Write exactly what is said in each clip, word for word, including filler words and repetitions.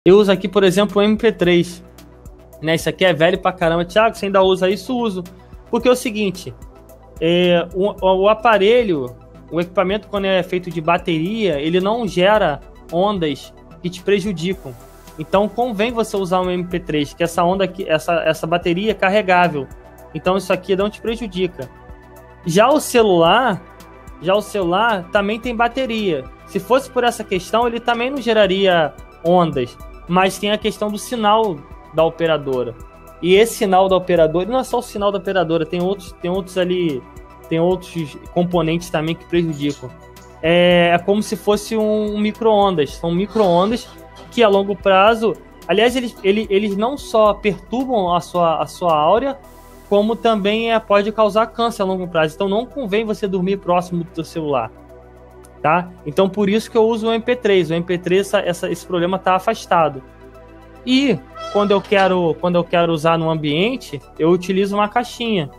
Eu uso aqui, por exemplo, o M P três. Né? Isso aqui é velho pra caramba. Thiago, você ainda usa isso? Uso. Porque é o seguinte, é, o, o aparelho, o equipamento, quando é feito de bateria, ele não gera ondas que te prejudicam. Então convém você usar um M P três, que essa onda aqui, essa, essa bateria é carregável. Então isso aqui não te prejudica. Já o celular, já o celular também tem bateria. Se fosse por essa questão, ele também não geraria ondas. Mas tem a questão do sinal da operadora. E esse sinal da operadora, não é só o sinal da operadora, tem outros, tem outros ali, tem outros componentes também que prejudicam. É, é como se fosse um, um micro-ondas. São micro-ondas que a longo prazo, aliás, eles, eles, eles não só perturbam a sua, a sua áurea, como também é, pode causar câncer a longo prazo. Então não convém você dormir próximo do seu celular. Tá? Então por isso que eu uso o M P três. O M P três, essa, essa, esse problema está afastado. E quando eu quero, quando eu quero usar no ambiente, eu utilizo uma caixinha.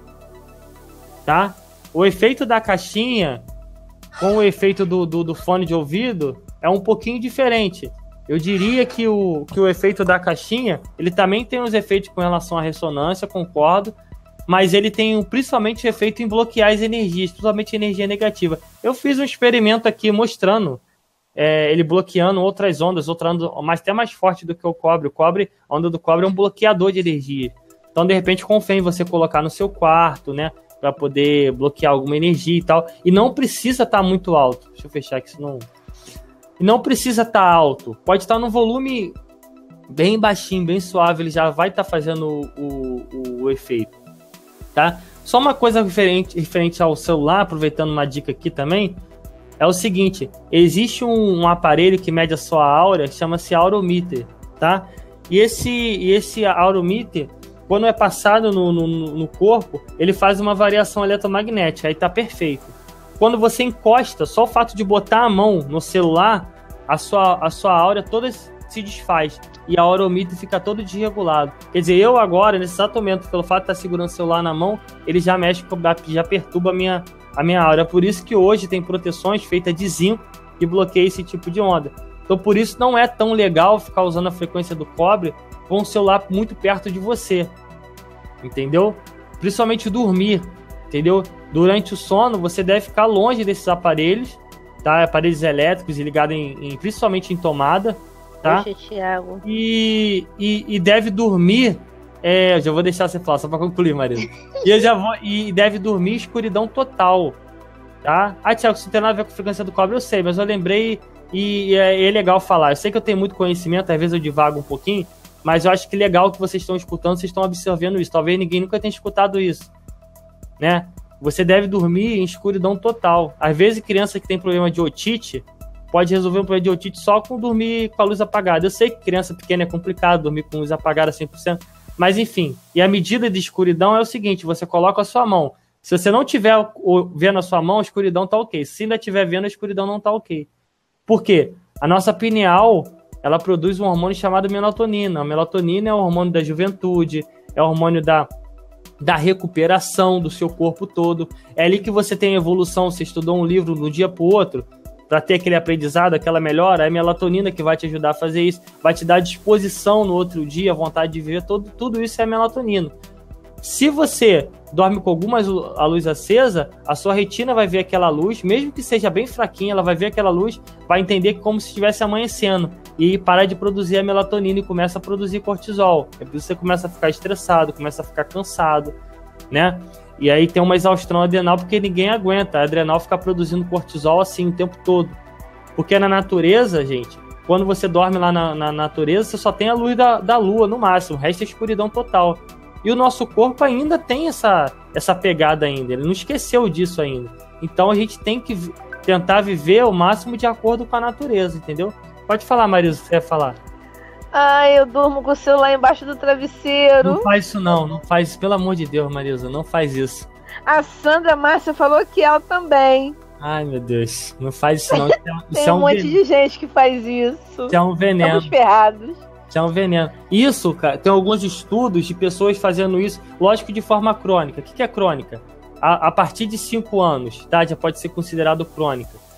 Tá? O efeito da caixinha com o efeito do, do, do fone de ouvido é um pouquinho diferente. Eu diria que o, que o efeito da caixinha, ele também tem uns efeitos com relação à ressonância, concordo, mas ele tem principalmente efeito em bloquear as energias, principalmente energia negativa. Eu fiz um experimento aqui mostrando é, ele bloqueando outras ondas, outra onda, mas até mais forte do que o cobre. O cobre, a onda do cobre é um bloqueador de energia. Então, de repente, convém você colocar no seu quarto, né, para poder bloquear alguma energia e tal. E não precisa estar muito alto. Deixa eu fechar aqui, senão... E não precisa estar alto. Pode estar num volume bem baixinho, bem suave, ele já vai estar fazendo o, o, o efeito. Tá? Só uma coisa referente, referente ao celular, aproveitando uma dica aqui também, é o seguinte, existe um, um aparelho que mede a sua áurea, que chama-se aurometer, tá? E esse, esse aurometer, quando é passado no, no, no corpo, ele faz uma variação eletromagnética, aí tá perfeito. Quando você encosta, só o fato de botar a mão no celular, a sua, a sua áurea toda se desfaz. E a aurometer fica todo desregulado. Quer dizer, eu agora, nesse exato momento, pelo fato de estar segurando o celular na mão, ele já mexe, já perturba a minha, a minha áurea. Por isso que hoje tem proteções feitas de zinco que bloqueiam esse tipo de onda. Então, por isso não é tão legal ficar usando a frequência do cobre com o celular muito perto de você. Entendeu? Principalmente dormir, entendeu? Durante o sono, você deve ficar longe desses aparelhos, tá? Aparelhos elétricos e ligados em, em, principalmente em tomada. Tá? Poxa, Thiago. E, e, e deve dormir. É, eu já vou deixar você falar, só pra concluir, Marisa. E eu já vou. E deve dormir em escuridão total. Tá? Ah, Thiago, isso não tem nada a ver com a frequência do cobre, eu sei, mas eu lembrei e, e é, é legal falar. Eu sei que eu tenho muito conhecimento, às vezes eu divago um pouquinho, mas eu acho que legal que vocês estão escutando, vocês estão absorvendo isso. Talvez ninguém nunca tenha escutado isso. Né? Você deve dormir em escuridão total. Às vezes, criança que tem problema de otite pode resolver um problema de otite só com dormir com a luz apagada. Eu sei que criança pequena é complicado dormir com luz apagada cem por cento, mas enfim. E a medida de escuridão é o seguinte, você coloca a sua mão. Se você não tiver vendo a sua mão, a escuridão tá ok. Se ainda estiver vendo, a escuridão não tá ok. Por quê? A nossa pineal, ela produz um hormônio chamado melatonina. A melatonina é o hormônio da juventude, é o hormônio da, da recuperação do seu corpo todo. É ali que você tem evolução. Você estudou um livro de um dia pro outro, para ter aquele aprendizado, aquela melhora, é a melatonina que vai te ajudar a fazer isso, vai te dar disposição no outro dia, vontade de viver, todo, tudo isso é melatonina. Se você dorme com alguma a luz acesa, a sua retina vai ver aquela luz, mesmo que seja bem fraquinha, ela vai ver aquela luz, vai entender como se estivesse amanhecendo, e parar de produzir a melatonina e começa a produzir cortisol. É por isso que você começa a ficar estressado, começa a ficar cansado, né? E aí tem uma exaustão adrenal porque ninguém aguenta. A adrenal fica produzindo cortisol assim o tempo todo. Porque na natureza, gente, quando você dorme lá na, na natureza, você só tem a luz da, da lua no máximo. O resto é escuridão total. E o nosso corpo ainda tem essa, essa pegada ainda. Ele não esqueceu disso ainda. Então a gente tem que tentar viver o máximo de acordo com a natureza, entendeu? Pode falar, Marisa, se você quer falar. Ai, eu durmo com o celular embaixo do travesseiro. Não faz isso não, não faz isso, pelo amor de Deus, Marisa, não faz isso. A Sandra Márcia falou que ela também. Ai, meu Deus, não faz isso não. Isso é, Tem isso é um, um monte veneno. de gente que faz isso. Isso é um veneno. Estamos ferrados. Isso é um veneno. Isso, cara, tem alguns estudos de pessoas fazendo isso, lógico, de forma crônica. O que, que é crônica? A, a partir de cinco anos, tá? Já pode ser considerado crônica.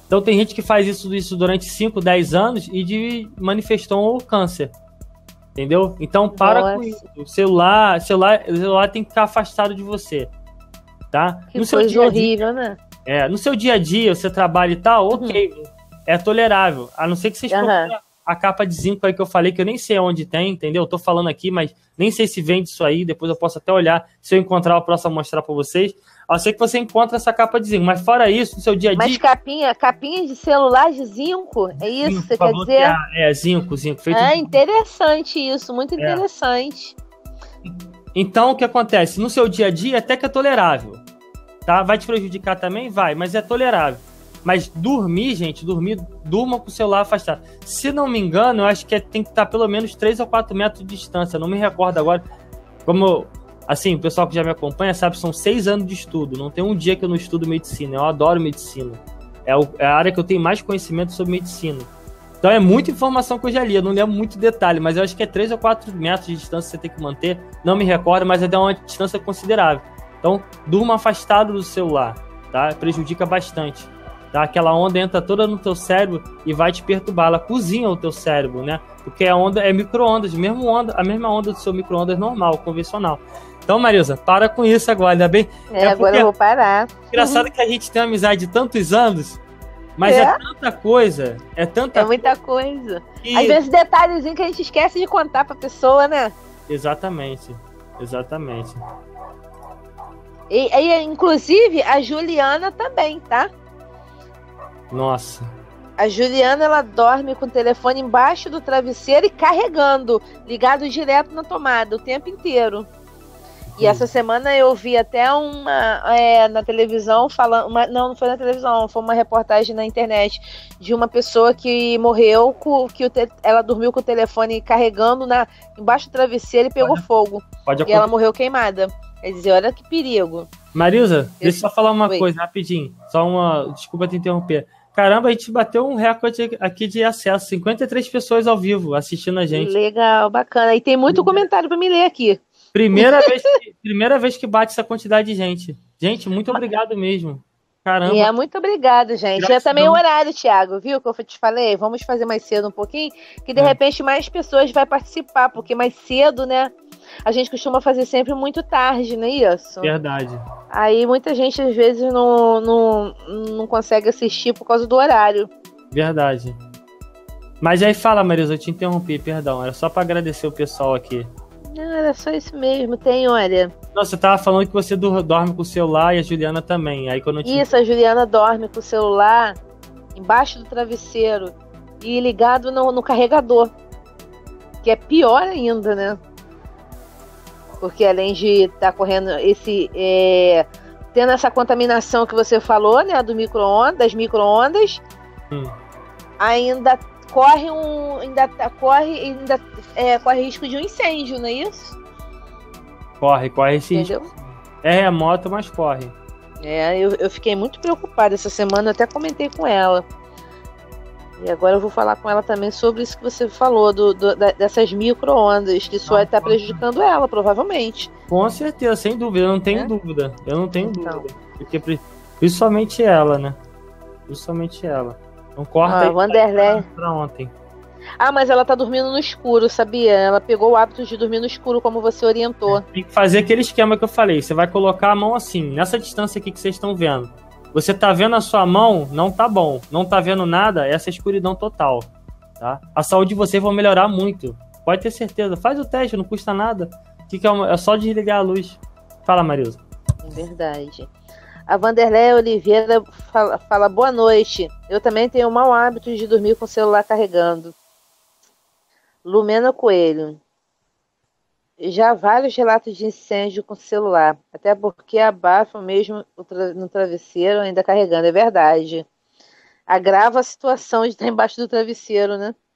Então tem gente que faz isso, isso durante cinco, dez anos e de, manifestou o câncer. Entendeu? Então para Nossa. com isso. O celular, celular, o celular tem que ficar afastado de você. Tá? Que no seu coisa dia a dia, horrível, né? É, no seu dia a dia, você trabalha e tal, ok, uhum. é tolerável. A não ser que vocês Uhum. procurem a capa de zinco aí que eu falei, que eu nem sei onde tem, entendeu? Eu tô falando aqui, mas nem sei se vende isso aí, depois eu posso até olhar, se eu encontrar, eu posso mostrar pra vocês. Eu sei que você encontra essa capa de zinco, mas fora isso, no seu dia a dia... Mas capinha, capinha de celular de zinco? É isso zinco, que você quer dizer? É, zinco, zinco. Feito é de... interessante isso, muito é. interessante. Então, o que acontece? No seu dia a dia, até que é tolerável. Tá? Vai te prejudicar também? Vai, mas é tolerável. Mas dormir, gente, dormir, durma com o celular afastado. Se não me engano, eu acho que é, tem que estar pelo menos três ou quatro metros de distância. Não me recordo agora. Como, assim, o pessoal que já me acompanha sabe, são seis anos de estudo. Não tem um dia que eu não estudo medicina. Eu adoro medicina. É, o, é a área que eu tenho mais conhecimento sobre medicina. Então é muita informação que eu já li. Eu não lembro muito detalhe, mas eu acho que é três ou quatro metros de distância que você tem que manter. Não me recordo, mas é de uma distância considerável. Então, durma afastado do celular, tá? Prejudica bastante. Tá? Aquela onda entra toda no teu cérebro e vai te perturbar. Ela cozinha o teu cérebro, né? Porque a onda é micro-ondas, mesmo onda, a mesma onda do seu micro-ondas normal, convencional. Então, Marisa, para com isso agora, ainda bem? É, é agora eu vou parar. Engraçado uhum. que a gente tem uma amizade de tantos anos, mas é, é tanta coisa, é tanta É muita coisa. Que... Às vezes detalhezinho que a gente esquece de contar pra pessoa, né? Exatamente, exatamente. E, e inclusive, a Juliana também, tá? Nossa. A Juliana, ela dorme com o telefone embaixo do travesseiro e carregando, ligado direto na tomada o tempo inteiro. E hum. essa semana eu vi até uma é, na televisão falando, uma, não, não foi na televisão, foi uma reportagem na internet de uma pessoa que morreu, com, que o te, ela dormiu com o telefone carregando na, embaixo do travesseiro e pegou pode, fogo. Pode e ela morreu queimada. Quer dizer, olha que perigo. Marisa, eu... deixa eu só falar uma Oi. coisa rapidinho. Só uma. Desculpa te interromper. Caramba, a gente bateu um recorde aqui de acesso. cinquenta e três pessoas ao vivo assistindo a gente. Legal, bacana. E tem muito comentário para me ler aqui. Primeira vez, que, primeira vez que bate essa quantidade de gente. Gente, muito obrigado mesmo. Caramba. É, muito obrigado, gente. Gratidão. É também o horário, Thiago, viu? Que eu te falei. Vamos fazer mais cedo um pouquinho, que de é. repente mais pessoas vão participar, porque mais cedo, né? A gente costuma fazer sempre muito tarde, não é isso? Verdade. Aí muita gente às vezes não, não, não consegue assistir por causa do horário. Verdade. Mas aí fala, Marisa, eu te interrompi, perdão. Era só para agradecer o pessoal aqui. Não, era só isso mesmo. Tem, olha... Não, você tava falando que você dorme com o celular e a Juliana também. Aí quando eu te... Isso, a Juliana dorme com o celular embaixo do travesseiro e ligado no, no carregador. Que é pior ainda, né? Porque além de estar tá correndo esse... É, tendo essa contaminação que você falou, né? Do micro-ondas, das micro-ondas, hum. ainda corre um... Ainda corre, ainda, é, corre risco de um incêndio, não é isso? Corre, corre esse Entendeu? risco. É remoto, mas corre. É, eu, eu fiquei muito preocupada essa semana, eu até comentei com ela. E agora eu vou falar com ela também sobre isso que você falou, do, do, da, dessas micro-ondas, que isso vai estar prejudicando ela, provavelmente. Com certeza, sem dúvida, eu não tenho é? dúvida. Eu não tenho então. dúvida. Porque principalmente ela, né? Principalmente ela. Não corta ah, Vanderlei. pra ontem. Ah, mas ela tá dormindo no escuro, sabia? Ela pegou o hábito de dormir no escuro, como você orientou. Tem que fazer aquele esquema que eu falei. Você vai colocar a mão assim, nessa distância aqui que vocês estão vendo. Você tá vendo a sua mão, não tá bom. Não tá vendo nada, essa é escuridão total. Tá? A saúde de vocês vai melhorar muito. Pode ter certeza. Faz o teste, não custa nada. Que que é, uma... é só desligar a luz. Fala, Marisa. É verdade. A Vanderlei Oliveira fala, fala boa noite. Eu também tenho o mau hábito de dormir com o celular carregando. Lumena Coelho. Já vários relatos de incêndio com celular, até porque abafa mesmo no travesseiro ainda carregando, é verdade. Agrava a situação de estar embaixo do travesseiro, né?